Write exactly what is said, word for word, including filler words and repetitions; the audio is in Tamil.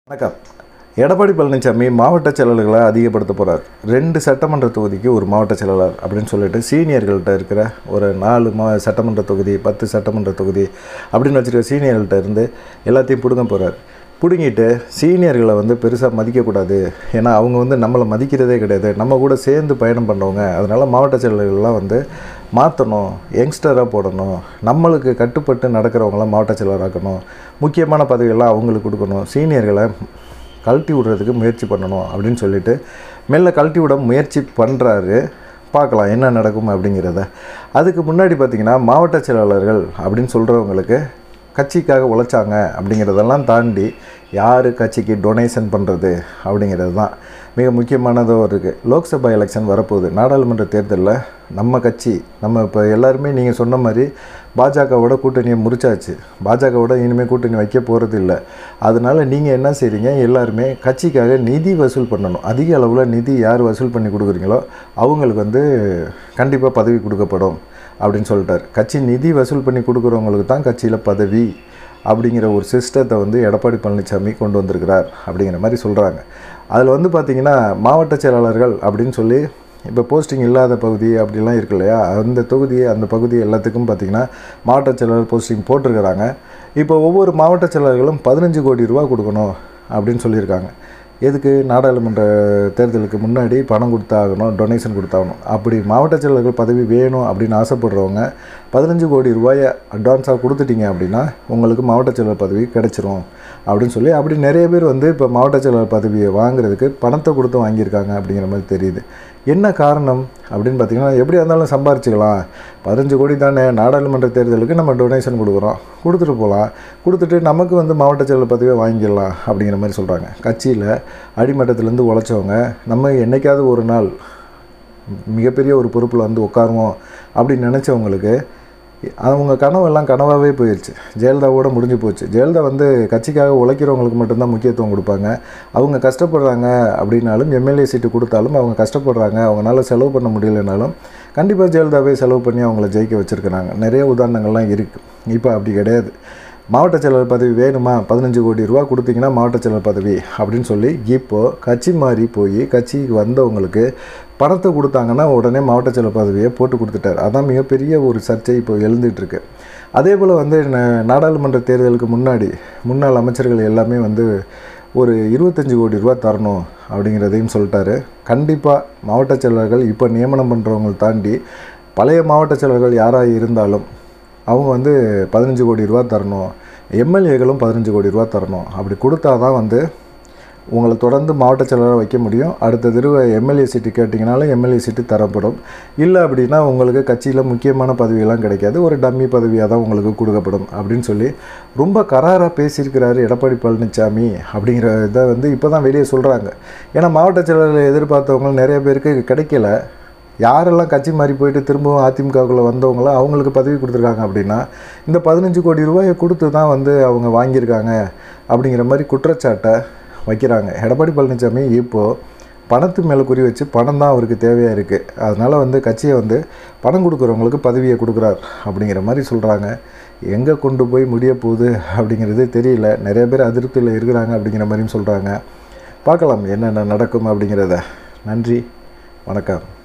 வணக்கம். எடப்பாடி பழனிசாமி மாவட்ட செயலாளர்களை அதிகப்படுத்த போகிறார். ரெண்டு சட்டமன்ற தொகுதிக்கு ஒரு மாவட்ட செயலாளர் அப்படின்னு சொல்லிட்டு சீனியர்கள்ட்ட இருக்கிற ஒரு நாலு மா சட்டமன்ற தொகுதி பத்து சட்டமன்ற தொகுதி அப்படின்னு வச்சுருக்க சீனியர்கள்ட்ட இருந்து எல்லாத்தையும் பிடுங்க போகிறார். பிடுங்கிட்டு சீனியர்களை வந்து பெருசாக மதிக்கக்கூடாது, ஏன்னா அவங்க வந்து நம்மளை மதிக்கிறதே கிடையாது, நம்ம கூட சேர்ந்து பயணம் பண்ணுறவங்க. அதனால் மாவட்ட செயலாளர்கள்லாம் வந்து மாற்றணும், யங்ஸ்டராக போடணும், நம்மளுக்கு கட்டுப்பட்டு நடக்கிறவங்களாம் மாவட்ட செயலராக்கணும், முக்கியமான பதவிகள்லாம் அவங்களுக்கு கொடுக்கணும், சீனியர்களை கழட்டி விடுறதுக்கு முயற்சி பண்ணணும் அப்படின்னு சொல்லிட்டு மெல்ல கழட்டி விட முயற்சி பண்ணுறாரு. பார்க்கலாம் என்ன நடக்கும் அப்படிங்கிறத. அதுக்கு முன்னாடி பார்த்திங்கன்னா மாவட்ட செயலாளர்கள் அப்படின்னு சொல்கிறவங்களுக்கு கட்சிக்காக உழைச்சாங்க அப்படிங்கிறதெல்லாம் தாண்டி யார் கட்சிக்கு டொனேஷன் பண்ணுறது அப்படிங்கிறது தான் மிக முக்கியமானதாக இருக்குது. லோக்சபா எலெக்ஷன் வரப்போகுது. நாடாளுமன்ற தேர்தலில் நம்ம கட்சி நம்ம இப்போ எல்லாருமே நீங்கள் சொன்ன மாதிரி பாஜகவோட கூட்டணியை முறிச்சாச்சு. பாஜகவோட இனிமேல் கூட்டணி வைக்க போகிறது இல்லை. அதனால் நீங்கள் என்ன செய்கிறீங்க, எல்லாருமே கட்சிக்காக நிதி வசூல் பண்ணணும். அதிக அளவில் நிதி யார் வசூல் பண்ணி கொடுக்குறீங்களோ அவங்களுக்கு வந்து கண்டிப்பாக பதவி கொடுக்கப்படும் அப்படின்னு சொல்லிட்டார். கட்சி நிதி வசூல் பண்ணி கொடுக்குறவங்களுக்கு தான் கட்சியில் பதவி அப்படிங்கிற ஒரு சிஸ்டத்தை வந்து எடப்பாடி பழனிசாமி கொண்டு வந்திருக்கிறார் அப்படிங்கிற மாதிரி சொல்கிறாங்க. அதில் வந்து பார்த்திங்கன்னா மாவட்ட செயலாளர்கள் அப்படின்னு சொல்லி இப்போ போஸ்டிங் இல்லாத பகுதி அப்படிலாம் இருக்கு இல்லையா, அந்த தொகுதி அந்த பகுதி எல்லாத்துக்கும் பார்த்திங்கன்னா மாவட்ட செயலாளர் போஸ்டிங் போட்டிருக்கிறாங்க. இப்போ ஒவ்வொரு மாவட்ட செயலாளர்களும் பதினஞ்சு கோடி ரூபா கொடுக்கணும் அப்படின்னு சொல்லியிருக்காங்க. எதுக்கு? நாடாளுமன்ற தேர்தலுக்கு முன்னாடி பணம் கொடுத்தாகணும், டொனேஷன் கொடுத்தாகணும். அப்படி மாவட்ட செயலாளர்கள் பதவி வேணும் அப்படின்னு ஆசைப்படுறவங்க பதினஞ்சு கோடி ரூபாயை அட்வான்ஸாக கொடுத்துட்டீங்க அப்படின்னா உங்களுக்கு மாவட்ட செயலாளர் பதவி கிடைச்சிரும் அப்படின்னு சொல்லி அப்படி நிறைய பேர் வந்து இப்போ மாவட்ட செயலாளர் பதவியை வாங்குறதுக்கு பணத்தை கொடுத்து வாங்கியிருக்காங்க அப்படிங்கிற மாதிரி தெரியுது. என்ன காரணம் அப்படின்னு பார்த்திங்கன்னா, எப்படியா இருந்தாலும் சம்பாரிச்சிக்கலாம், பதினஞ்சு கோடி தானே, நாடாளுமன்ற தேர்தலுக்கு நம்ம டொனேஷன் கொடுக்குறோம், கொடுத்துட்டு போகலாம், கொடுத்துட்டு நமக்கு வந்து மாவட்ட செயலாளர் பதவியை வாங்கிடலாம் அப்படிங்கிற மாதிரி சொல்கிறாங்க. கட்சியில் அடிமட்டத்திலேருந்து உழைச்சவங்க நம்ம என்றைக்காவது ஒரு நாள் மிகப்பெரிய ஒரு பொறுப்பில் வந்து உட்காருவோம் அப்படின்னு நினச்சவங்களுக்கு அவங்க கனவெல்லாம் கனவாகவே போயிடுச்சு. ஜெயலலிதாவோட முடிஞ்சு போச்சு. ஜெயலலிதா வந்து கட்சிக்காக உழைக்கிறவங்களுக்கு மட்டும்தான் முக்கியத்துவம் கொடுப்பாங்க. அவங்க கஷ்டப்படுறாங்க அப்படின்னாலும், எம்எல்ஏ சீட்டு கொடுத்தாலும் அவங்க கஷ்டப்படுறாங்க, அவங்களால செலவு பண்ண முடியலைனாலும் கண்டிப்பாக ஜெயலலிதாவே செலவு பண்ணி அவங்கள ஜெயிக்க வச்சுருக்கிறாங்க. நிறைய உதாரணங்கள்லாம் இருக்குது. இப்போ அப்படி கிடையாது. மாவட்ட செயலாளர் பதவி வேணுமா, பதினஞ்சு கோடி ரூபா கொடுத்தீங்கன்னா மாவட்ட செயலாளர் பதவி அப்படின்னு சொல்லி இப்போது கட்சி மாறி போய் கட்சிக்கு வந்தவங்களுக்கு பணத்தை கொடுத்தாங்கன்னா உடனே மாவட்ட செயலாளர் பதவியை போட்டு கொடுத்துட்டார். அதான் மிகப்பெரிய ஒரு சர்ச்சை இப்போ எழுந்துகிட்ருக்கு. அதே போல் வந்து நாடாளுமன்ற தேர்தலுக்கு முன்னாடி முன்னாள் அமைச்சர்கள் எல்லாமே வந்து ஒரு இருபத்தஞ்சி கோடி ரூபா தரணும் அப்படிங்கிறதையும் சொல்லிட்டாரு. கண்டிப்பாக மாவட்ட செயலாளர்கள் இப்போ நியமனம் பண்ணுறவங்களை தாண்டி பழைய மாவட்ட செயலாளர்கள் யாராக இருந்தாலும் அவங்க வந்து பதினஞ்சு கோடி ரூபா தரணும், எம்எல்ஏகளும் பதினஞ்சு கோடி ரூபா தரணும். அப்படி கொடுத்தா தான் வந்து உங்களை தொடர்ந்து மாவட்ட செயலாளராக வைக்க முடியும். அடுத்த தடவை எம்எல்ஏ சீட்டு கேட்டிங்கனாலும் எம்எல்ஏ சீட்டு தரப்படும். இல்லை அப்படின்னா உங்களுக்கு கட்சியில் முக்கியமான பதவியெல்லாம் கிடைக்காது, ஒரு டம்மி பதவியாக தான் உங்களுக்கு கொடுக்கப்படும் அப்படின்னு சொல்லி ரொம்ப கராராக பேசியிருக்கிறாரு எடப்பாடி பழனிசாமி அப்படிங்கிற இதை வந்து இப்போ தான் வெளியே சொல்கிறாங்க. ஏன்னா மாவட்ட செயலாளர் எதிர்பார்த்தவங்க நிறைய பேருக்கு கிடைக்கல. யாரெல்லாம் கட்சி மாறி போயிட்டு திரும்பவும் அதிமுகவுக்குள்ளே வந்தவங்களோ அவங்களுக்கு பதவி கொடுத்துருக்காங்க அப்படின்னா இந்த பதினஞ்சு கோடி ரூபாயை கொடுத்து தான் வந்து அவங்க வாங்கியிருக்காங்க அப்படிங்கிற மாதிரி குற்றச்சாட்டை வைக்கிறாங்க. எடப்பாடி பழனிசாமி இப்போது பணத்து மேலே குறி வச்சு பணம் தான் அவருக்கு தேவையாக இருக்குது, அதனால் வந்து கட்சியை வந்து பணம் கொடுக்குறவங்களுக்கு பதவியை கொடுக்குறார் அப்படிங்கிற மாதிரி சொல்கிறாங்க. எங்கே கொண்டு போய் முடிய போகுது அப்படிங்கிறது தெரியல. நிறைய பேர் அதிருப்தியில் இருக்கிறாங்க அப்படிங்கிற மாதிரியும் சொல்கிறாங்க. பார்க்கலாம் என்னென்ன நடக்கும் அப்படிங்கிறத. நன்றி, வணக்கம்.